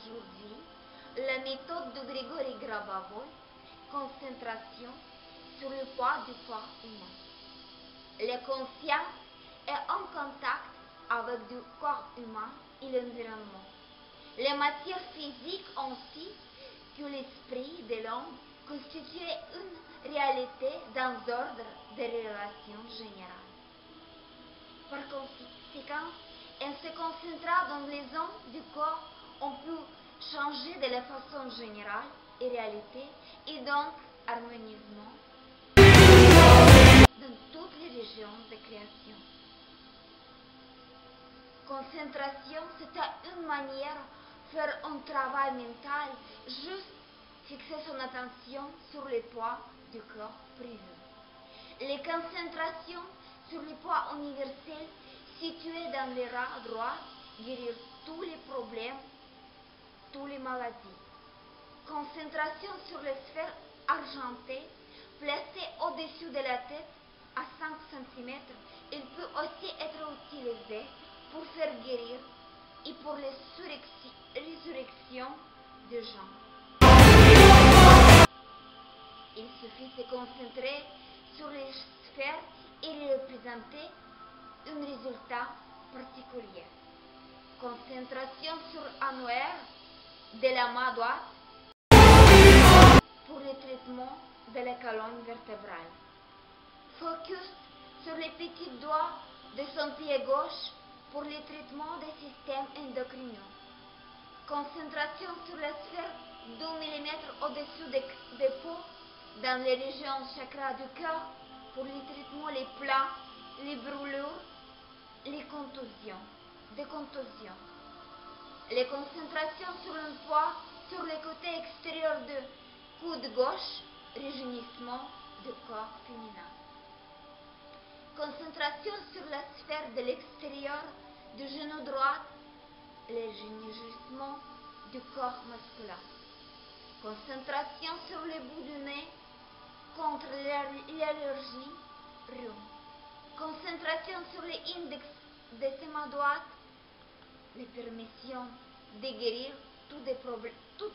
aujourd'hui la méthode de Grégory Grabovoi, concentration sur le poids du corps humain. Le conscient est en contact avec le corps humain et l'environnement. Les matières physiques ainsi que l'esprit de l'homme constituent une réalité dans l'ordre des relations générales. Par conséquent, en se concentrant dans les zones du corps, on peut changer de la façon générale et réalité, et donc harmonieusement dans toutes les régions de création. Concentration, c'est une manière de faire un travail mental, juste fixer son attention sur le poids du corps prévu. Les concentrations sur le poids universel situé dans les rats droits, guérir tous les problèmes, toutes les maladies. Concentration sur les sphères argentées, placées au-dessus de la tête à 5 cm, il peut aussi être utilisé pour faire guérir et pour les résurrections des gens. Il suffit de se concentrer sur les sphères et de représenter un résultat particulier. Concentration sur un oeil de la main droite pour le traitement de la colonne vertébrale. Focus sur les petits doigts de son pied gauche pour le traitement des systèmes endocriniens. Concentration sur la sphère d'1 mm au-dessus des peaux dans les régions chakras du cœur pour les traitements les plats, les brûlures, les contusions, des contusions. Les concentrations sur un poids sur le côté extérieur du coude gauche, rajeunissement du corps féminin. Concentration sur la sphère de l'extérieur du genou droit, le rajeunissement du corps masculin. Concentration sur le bout du nez contre l'allergie rhume. Concentration sur l'index de sa main droite, les permissions de guérir tous les problèmes.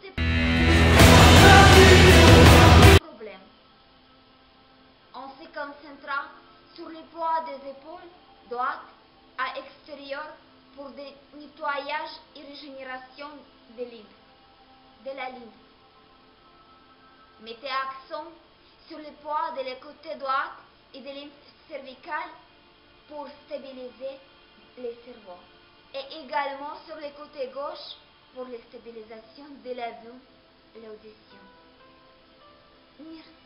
En se concentrant sur le poids des épaules droites à l'extérieur pour des nettoyages et régénération de la lymphe. Mettez accent sur le poids de la côté droite et de lymphe cervicale pour stabiliser le cerveau, et également sur le côté gauche pour la stabilisation de la vue et l'audition. Merci.